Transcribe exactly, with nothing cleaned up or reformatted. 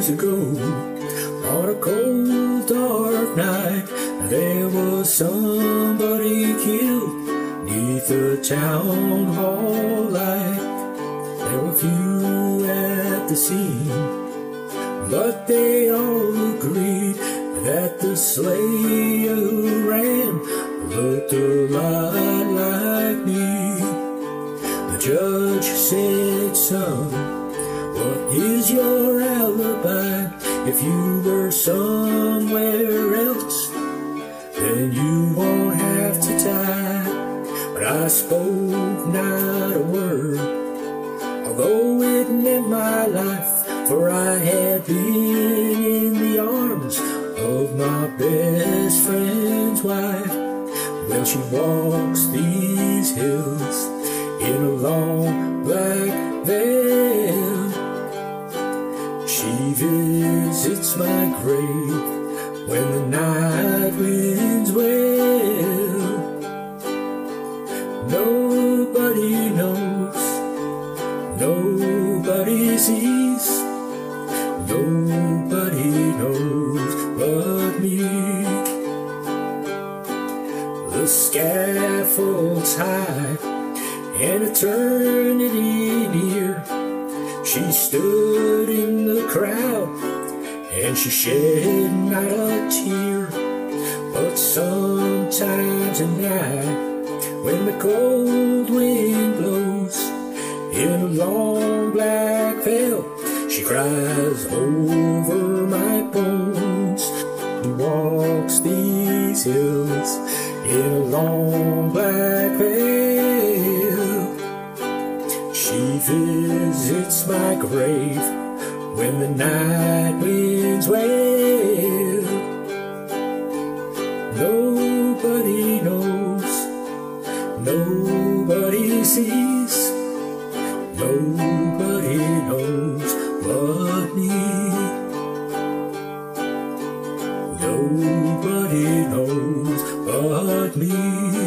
years ago, on a cold dark night, there was somebody killed neath the town hall light. There were few at the scene, but they all agreed that the slayer who ran looked a lot like me. The judge said, "Son, what is your alibi? If you were somewhere else, then you won't have to die." But I spoke not a word, although it meant my life, for I had been in the arms of my best friend's wife. Well, she walks these hills in a long black veil. She visits my grave when the night winds wail. Nobody knows, nobody sees, nobody knows but me. The scaffold's high and eternity near. She stood in the crowd and she shed not a tear. But sometimes at night, when the cold wind blows in a long black veil, she cries over my bones. She walks these hills in a long black veil. She visits my grave when the night winds wail. Nobody knows, nobody sees, nobody knows but me. Nobody knows but me.